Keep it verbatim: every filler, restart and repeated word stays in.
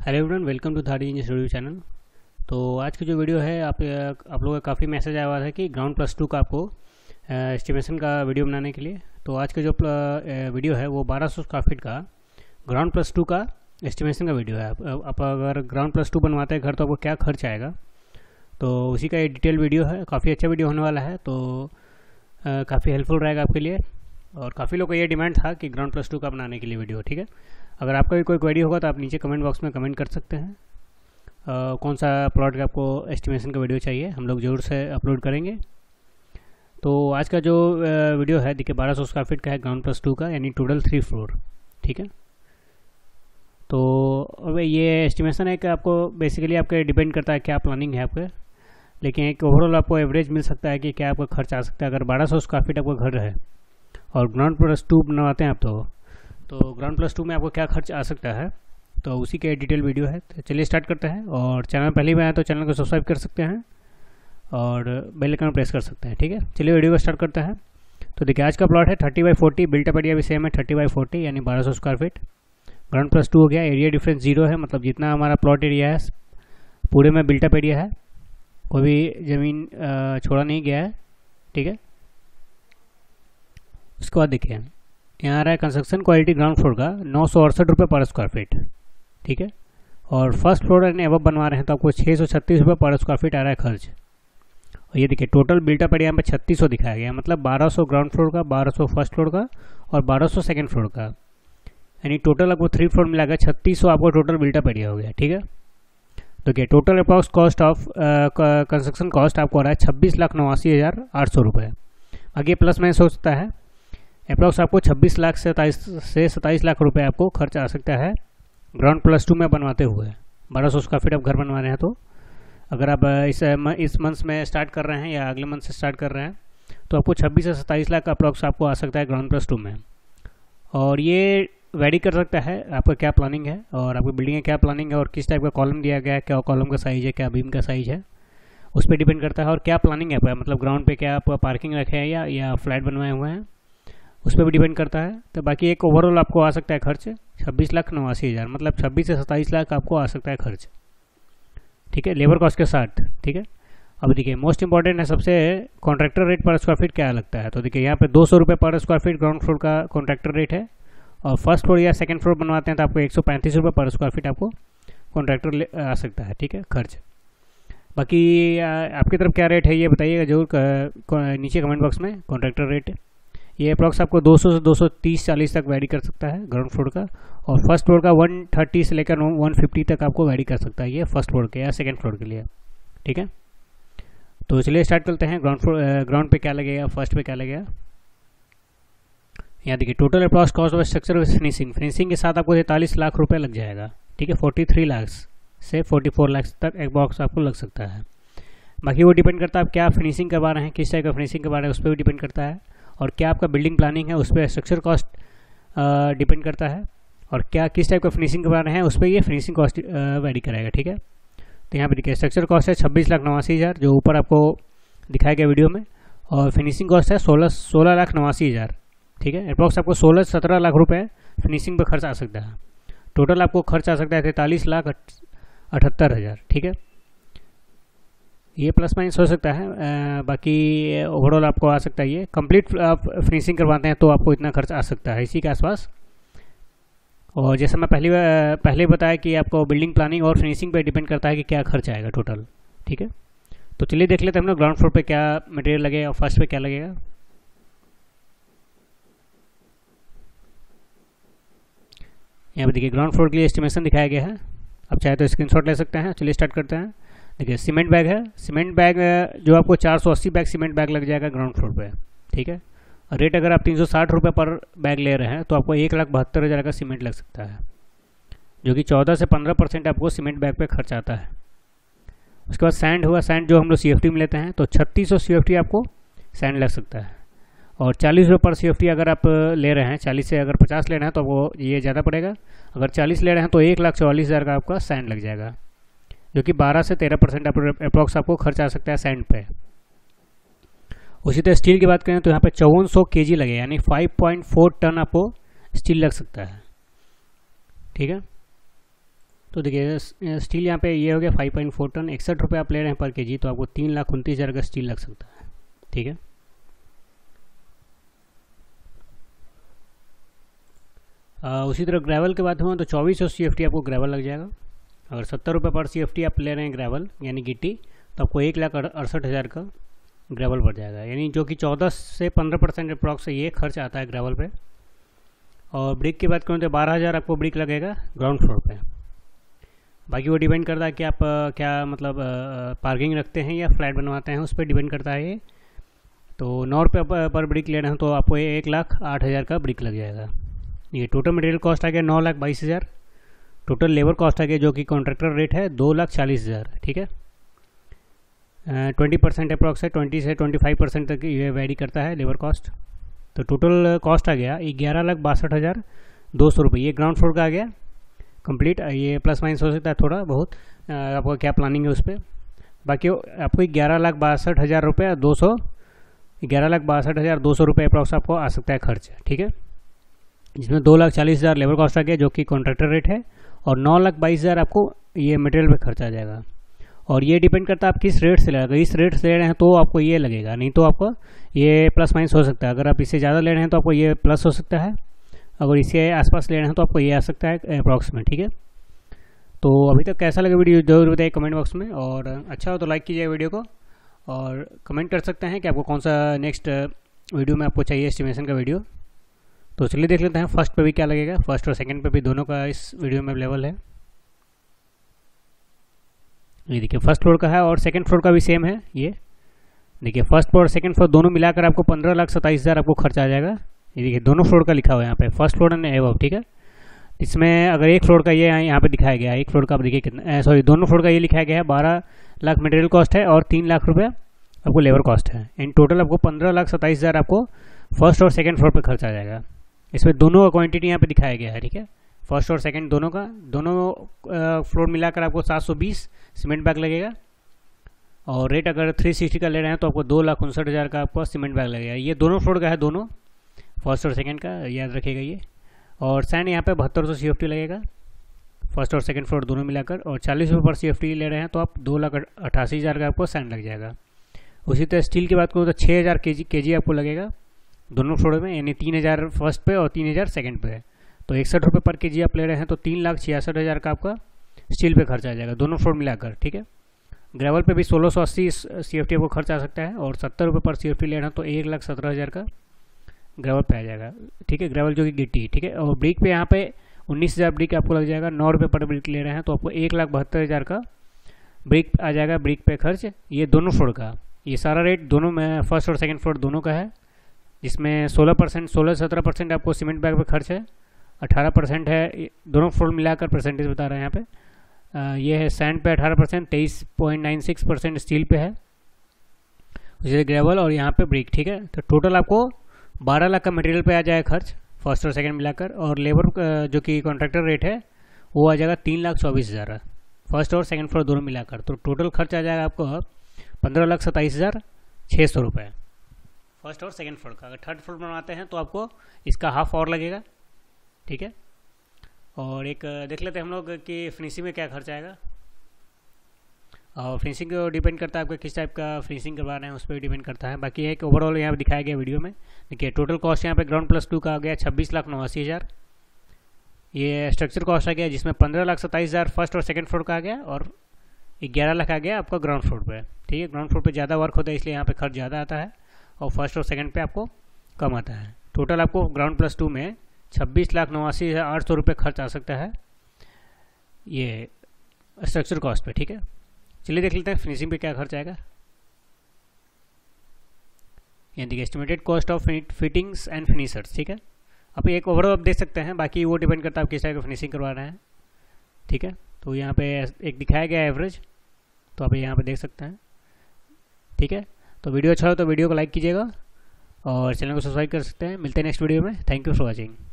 Hello everyone, welcome to थारी engineer studio channel. तो आज की जो वीडियो है आप आप लोगों का काफ़ी मैसेज आया हुआ था कि ग्राउंड प्लस टू का आपको एस्टिमेशन का वीडियो बनाने के लिए। तो आज का जो वीडियो है वो बारह सौ स्क्वायर फीट का ग्राउंड प्लस टू का एस्टिमेशन का वीडियो है। आप, आप अगर ग्राउंड प्लस टू बनवाते हैं घर तो आपको क्या खर्च आएगा, तो उसी का ये डिटेल वीडियो है। काफ़ी अच्छा वीडियो होने वाला है, तो काफ़ी हेल्पफुल रहेगा आपके लिए। और काफ़ी लोगों का ये डिमांड था कि ग्राउंड प्लस टू का बनाने के लिए वीडियो। ठीक है, अगर आपका भी कोई क्वेरी होगा तो आप नीचे कमेंट बॉक्स में कमेंट कर सकते हैं। uh, कौन सा प्लॉट का आपको एस्टिमेशन का वीडियो चाहिए, हम लोग ज़रूर से अपलोड करेंगे। तो आज का जो uh, वीडियो है देखिए बारह सौ स्क्वायर फीट का है, ग्राउंड प्लस टू का, यानी टोटल थ्री फ्लोर। ठीक है, तो अब ये एस्टिमेशन है कि आपको बेसिकली आपके डिपेंड करता है क्या प्लानिंग है आपके, लेकिन एक ओवरऑल आपको एवरेज मिल सकता है कि क्या आपका खर्च आ सकता है। अगर बारह सौ स्क्वायर फीट आपका घर है और ग्राउंड प्लस टू बनवाते हैं आप, तो तो ग्राउंड प्लस टू में आपको क्या खर्च आ सकता है, तो उसी के डिटेल वीडियो है। तो चलिए स्टार्ट करते हैं। और चैनल पहली बार आए तो चैनल को सब्सक्राइब कर सकते हैं और बेल आइकन प्रेस कर सकते हैं। ठीक है, चलिए वीडियो को स्टार्ट करते हैं। तो देखिए आज का प्लॉट है thirty by forty, built up area भी सेम है थर्टी बाई फोर्टी, यानी बारह सौ square feet. Ground plus two हो गया, एरिया डिफरेंस जीरो है, मतलब जितना हमारा प्लॉट एरिया है पूरे में बिल्टअप एरिया है, कोई भी ज़मीन छोड़ा नहीं गया है। ठीक है, उसके बाद देखिए यहाँ आ रहा है कंस्ट्रक्शन क्वालिटी ग्राउंड फ्लोर का नौ सौ अड़सठ रुपये पर स्क्वायर फीट। ठीक है, और फर्स्ट फ्लोर यानी अब बनवा रहे हैं तो आपको छः सौ छत्तीस रुपये पर स्क्वायर फीट आ रहा है खर्च। और ये देखिए टोटल बिल्टअप एरिया में छत्तीस सौ दिखाया गया है, मतलब बारह सौ ग्राउंड फ्लोर का, बारह सौ फर्स्ट फ्लोर का और बारह सौ सेकेंड फ्लोर का, यानी टोटल आपको थ्री फ्लोर मिला गया छत्तीस सौ आपको टोटल बिल्टअप एरिया हो गया। ठीक है, तो क्या total approx cost of construction cost आपको आ रहा है छब्बीस लाख नवासी हज़ार आठ सौ रुपये। आगे प्लस माइनस हो सकता है, अप्रॉक्स आपको छब्बीस लाख से सताईस से सताईस लाख रुपए आपको खर्च आ सकता है ग्राउंड प्लस टू में बनवाते हुए। बारह सौ स्क्वायर फीट आप घर बनवा रहे हैं, तो अगर आप इस इस मंथ में स्टार्ट कर रहे हैं या अगले मंथ से स्टार्ट कर रहे हैं तो आपको छब्बीस से सताईस लाख अप्रॉक्स आपको आ सकता है ग्राउंड प्लस टू में। और ये वेरी कर सकता है आपका क्या प्लानिंग है और आपकी बिल्डिंग में क्या प्लानिंग है और किस टाइप का कॉलम दिया गया है, क्या कॉलम का साइज है, क्या बीम का साइज है, उस पर डिपेंड करता है। और क्या प्लानिंग है, मतलब ग्राउंड पे क्या आप पार्किंग रखे हैं या या फ्लैट बनवाए हुए हैं, उस पर भी डिपेंड करता है। तो बाकी एक ओवरऑल आपको आ सकता है खर्च छब्बीस लाख नवासी हज़ार, मतलब छब्बीस से सताईस लाख आपको आ सकता है खर्च। ठीक है, लेबर कॉस्ट के साथ। ठीक है, अब देखिए मोस्ट इंपॉर्टेंट है सबसे contractor rate per square feet क्या लगता है। तो देखिए यहाँ पे दो सौ रुपये per square feet ground floor का कॉन्ट्रैक्टर रेट है, और फर्स्ट फ्लोर या सेकंड फ्लोर बनवाते हैं तो आपको एक सौ पैंतीस रुपये पर स्क्वायर फीट आपको कॉन्ट्रैक्टर आ सकता है। ठीक है, खर्च। बाकी आपकी तरफ क्या रेट है ये बताइएगा जरूर नीचे कमेंट बॉक्स में। कॉन्ट्रैक्टर रेट ये अप्रॉक्स आपको दो सौ से दो सौ तीस चालीस तक वैरी कर सकता है ग्राउंड फ्लोर का, और फर्स्ट फ्लोर का एक सौ तीस से लेकर एक सौ पचास तक आपको वैरी कर सकता है ये फर्स्ट फ्लोर के या सेकंड फ्लोर के लिए। ठीक है, तो चलिए स्टार्ट करते हैं। ग्राउंड फ्लोर ग्राउंड पे क्या लगेगा, फर्स्ट पे क्या लगेगा। यहाँ देखिए total approx cost of structure finishing finishing के साथ आपको तैंतालीस लाख रुपये लग जाएगा। ठीक है, फोर्टी थ्री लाख से फोर्टी फोर लाख तक एक बॉक्स आपको लग सकता है। बाकी वो डिपेंड करता है आप क्या फिनिशिंग करवा रहे हैं, किस टाइप का फिनिशिंग करवा रहे हैं, उस पर भी डिपेंड करता है। और क्या आपका बिल्डिंग प्लानिंग है उस पर स्ट्रक्चर कॉस्ट डिपेंड करता है, और क्या किस टाइप का फिनिशिंग करवा रहे हैं उस पर ये फिनिशिंग कॉस्ट वेरी करेगा। ठीक है, तो यहाँ पे देखिए स्ट्रक्चर कॉस्ट है छब्बीस लाख नवासी हज़ार जो ऊपर आपको दिखाया गया वीडियो में, और फिनिशिंग कॉस्ट है सोलह सोलह लाख नवासी हज़ार। ठीक है, अप्रॉक्स आपको सोलह सत्रह लाख रुपये फिनिशिंग पर खर्च आ सकता है। टोटल आपको खर्च आ सकता है तैंतालीस लाख अठहत्तर हज़ार। ठीक है, ये प्लस माइनस हो सकता है, आ, बाकी ओवरऑल आपको आ सकता है ये कंप्लीट आप फिनिशिंग करवाते हैं तो आपको इतना खर्च आ सकता है इसी के आसपास। और जैसा मैं पहले पहले बताया कि आपको बिल्डिंग प्लानिंग और फिनिशिंग पे डिपेंड करता है कि क्या खर्च आएगा टोटल। ठीक है, तो चलिए देख लेते हैं हम लोग ग्राउंड फ्लोर पे क्या मटेरियल लगेगा और फर्स्ट पे क्या लगेगा। यहाँ पे देखिए ग्राउंड फ्लोर के लिए एस्टिमेशन दिखाया गया है, आप चाहे तो स्क्रीनशॉट ले सकते हैं। चलिए स्टार्ट करते हैं। देखिए सीमेंट बैग है, सीमेंट बैग जो आपको चार सौ अस्सी बैग सीमेंट बैग लग जाएगा ग्राउंड फ्लोर पे। ठीक है, और रेट अगर आप तीन सौ साठ रुपये पर बैग ले रहे हैं तो आपको एक लाख बहत्तर हज़ार का सीमेंट लग सकता है, जो कि चौदह से पंद्रह परसेंट आपको सीमेंट बैग पे खर्च आता है। उसके बाद सैंड हुआ, सैंड जो हम लोग सी एफ टी में लेते हैं तो छत्तीस सौ सी एफ टी आपको सैंड लग सकता है, और चालीस रुपये पर सी एफ टी अगर आप ले रहे हैं, चालीस से अगर पचास ले रहे हैं तो वो ये ज़्यादा पड़ेगा। अगर चालीस ले रहे हैं तो एक लाख चौवालीस हज़ार का आपका सैंड लग जाएगा, जो कि बारह से तेरह परसेंट अप्रॉक्स आपको खर्च आ सकता है सैंड पे। उसी तरह स्टील की बात करें तो यहाँ पे चौवन सौ के जी लगे, यानी फाइव पॉइंट फोर टन आपको स्टील लग सकता है। ठीक है, तो देखिए स्टील यहाँ पे ये हो गया फाइव पॉइंट फोर टन, इकसठ रुपये आप ले रहे हैं पर केजी, तो आपको तीन लाख उनतीस हज़ार का स्टील लग सकता है। ठीक है, आ, उसी तरह ग्रेवल की बात हुआ तो चौबीस सौ सी एफ टी आपको ग्रेवल लग जाएगा। अगर सत्तर रुपये पर सी एफ टी आप ले रहे हैं ग्रेवल यानी गिट्टी, तो आपको एक लाख अड़सठ हज़ार का ग्रेवल पड़ जाएगा, यानी जो कि चौदह से पंद्रह परसेंट अप्रॉक्स ये खर्च आता है ग्रेवल पे। और ब्रिक की बात करूँ तो बारह हज़ार आपको ब्रिक लगेगा ग्राउंड फ्लोर पे। बाकी वो डिपेंड करता है कि आप आ, क्या मतलब पार्किंग रखते हैं या फ्लैट बनवाते हैं, उस पर डिपेंड करता है ये। तो नौ रुपये पर ब्रिक ले रहे हैं तो आपको एक लाख आठ हज़ार का ब्रिक लग जाएगा। ये टोटल मटेरियल कॉस्ट आ गया नौ लाख बाईस हज़ार। टोटल लेबर कॉस्ट आ गया जो कि कॉन्ट्रैक्टर रेट है दो लाख चालीस हज़ार। ठीक है, ट्वेंटी परसेंट अप्रॉक्स है, ट्वेंटी से ट्वेंटी फाइव परसेंट तक ये वेरी करता है लेबर कॉस्ट। तो टोटल कॉस्ट आ गया ग्यारह लाख बासठ हज़ार दो सौ रुपये। ये ग्राउंड फ्लोर का आ गया कंप्लीट। ये प्लस माइनस हो सकता है थोड़ा बहुत, आपका क्या प्लानिंग है उस पर। बाकी आपको ग्यारह लाख बासठ हज़ार रुपये दो सौ ग्यारह लाख बासठ हज़ार दो सौ रुपये अप्रॉक्स आपको आ सकता है खर्च। ठीक है, जिसमें दो लाख चालीस हज़ार लेबर कॉस्ट आ गया जो कि कॉन्ट्रैक्टर रेट है, और नौ लाख बाईस हज़ार आपको ये मटेरियल पे खर्च आ जाएगा। और ये डिपेंड करता है आप किस रेट से ले रहे हैं। इस रेट से ले रहे हैं तो आपको ये लगेगा, नहीं तो आपको ये प्लस माइनस हो सकता है। अगर आप इससे ज़्यादा ले रहे हैं तो आपको ये प्लस हो सकता है, अगर इसके आसपास ले रहे हैं तो आपको ये आ सकता है अप्रॉक्स में। ठीक है, तो अभी तक कैसा लगा वीडियो जरूर बताइए कमेंट बॉक्स में, और अच्छा हो तो लाइक कीजिए वीडियो को, और कमेंट कर सकते हैं कि आपको कौन सा नेक्स्ट वीडियो में आपको चाहिए एस्टिमेशन का वीडियो। तो चलिए देख लेते हैं फर्स्ट पे भी क्या लगेगा। फर्स्ट और सेकंड पे भी दोनों का इस वीडियो में अवेलेबल है। ये देखिए फर्स्ट फ्लोर का है और सेकंड फ्लोर का भी सेम है। ये देखिए फर्स्ट फ्लोर और सेकंड फ्लोर दोनों मिलाकर आपको पंद्रह लाख सत्ताईस हज़ार आपको खर्च आ जाएगा। ये देखिए दोनों फ्लोर का लिखा हुआ है यहाँ पे, फर्स्ट फ्लोर एंड एबव। ठीक है, इसमें अगर एक फ्लोर का ये यहाँ पे दिखाया गया है, एक फ्लोर का आप देखिए कितना, सॉरी दोनों फ्लोर का ये लिखाया गया है बारह लाख मटेरियल कॉस्ट है और तीन लाख रुपये आपको लेबर कॉस्ट है। इन टोटल आपको पंद्रह लाख सत्ताईस हज़ार आपको फर्स्ट और सेकेंड फ्लोर पर खर्च आ जाएगा। इसमें दोनों का क्वांटिटी यहाँ पे दिखाया गया है। ठीक है, फर्स्ट और सेकंड दोनों का, दोनों फ्लोर मिलाकर आपको सात सौ बीस सीमेंट बैग लगेगा। और रेट अगर तीन सौ साठ का ले रहे हैं तो आपको दो लाख उनसठ हज़ार का आपको सीमेंट बैग लगेगा। ये दोनों फ्लोर का है, दोनों फर्स्ट और सेकंड का, याद रखिएगा ये। और सैंड यहाँ पे बहत्तर सौ सी एफ टी लगेगा फर्स्ट और सेकंड फ्लोर दोनों मिलाकर, और चालीस रुपये पर सी एफ टी ले रहे हैं तो आप दो लाख अट्ठासी हज़ार का आपको सैंड लग जाएगा। उसी तरह स्टील की बात करूँ तो छः हज़ार के जी के जी आपको लगेगा दोनों फ्लोर में, यानी तीन हज़ार फर्स्ट पे और तीन हज़ार सेकेंड पे है। तो इकसठ रुपये पर के जी आप ले रहे हैं तो तीन लाख छियासठ हज़ार का आपका स्टील पे खर्च आ जाएगा दोनों फ्लोर मिलाकर। ठीक है, ग्रेवल पे भी सोलह सौ अस्सी सी एफ टी आपको खर्च आ सकता है, और सत्तर रुपये पर सी एफ टी ले रहे हैं तो एक लाख सत्रह हज़ार का ग्रेवल पे आ जाएगा। ठीक है, ग्रेवल जो कि गिट्टी। ठीक है, और ब्रिक पे यहाँ पे उन्नीस हज़ार ब्रिक आपको लग जाएगा। नौ रुपये पर ब्रिक ले रहे हैं तो आपको एक लाख बहत्तर हज़ार का ब्रिक आ जाएगा ब्रिक पे खर्च। ये दोनों फ्लोर का, ये सारा रेट दोनों में फर्स्ट और सेकेंड फ्लोर दोनों का है, जिसमें सोलह परसेंट सोलह सत्रह परसेंट आपको सीमेंट बैग पे खर्च है, अठारह परसेंट है दोनों फ्लोर मिलाकर परसेंटेज बता रहे हैं यहाँ पे। आ, ये है सैंड पे अठारह परसेंट, तेईस point nine six percent steel पे है, जैसे ग्रेवल, और यहाँ पे ब्रिक। ठीक है, तो टोटल आपको बारह लाख का मटेरियल पे आ जाएगा खर्च फर्स्ट और सेकंड मिलाकर, और लेबर जो कि कॉन्ट्रैक्टर रेट है वो आ जाएगा तीन लाख चौबीस हज़ार फर्स्ट और सेकंड फ्लोर दोनों मिलाकर। तो टोटल खर्च आ जाएगा आपको पंद्रह लाख सत्ताईस हज़ार छः सौ रुपये फर्स्ट और सेकंड फ्लोर का। अगर थर्ड फ्लोर बनवाते हैं तो आपको इसका हाफ और लगेगा। ठीक है, और एक देख लेते हैं हम लोग कि फिनिशिंग में क्या खर्च आएगा। और फिनिशिंग को डिपेंड करता है आपका किस टाइप का फिनिशिंग करवा रहे हैं, उस पर डिपेंड करता है। बाकी एक ओवरऑल यहाँ पे दिखाया गया वीडियो में। देखिए टोटल कॉस्ट यहाँ पे ग्राउंड प्लस टू का आ गया छब्बीस लाख नवासी हज़ार। ये स्ट्रक्चर कॉस्ट आ गया जिसमें पंद्रह लाख सत्ताईस हज़ार फर्स्ट और सेकंड फ्लोर का आ गया, और ग्यारह लाख आ गया आपका ग्राउंड फ्लोर पे। ठीक है, ग्राउंड फ्लोर पे ज़्यादा वर्क होता है इसलिए यहाँ पे खर्च ज़्यादा आता है, और फर्स्ट और सेकंड पे आपको कम आता है। टोटल आपको ग्राउंड प्लस टू में छब्बीस लाख नवासी हज़ार आठ सौ रुपये खर्च आ सकता है ये स्ट्रक्चर कॉस्ट पे। ठीक है, चलिए देख लेते हैं फिनिशिंग पे क्या खर्च आएगा। यानी देखिए estimated cost of fittings and finishers. ठीक है, आप एक ओवरऑल आप देख सकते हैं, बाकी वो डिपेंड करता है आप किस टाइप का फिनिशिंग करवा रहे हैं। ठीक है, तो यहाँ पे एक दिखाया गया एवरेज, तो आप यहाँ पे देख सकते हैं। ठीक है, तो वीडियो अच्छा हो तो वीडियो को लाइक कीजिएगा और चैनल को सब्सक्राइब कर सकते हैं। मिलते हैं नेक्स्ट वीडियो में। Thank you for watching.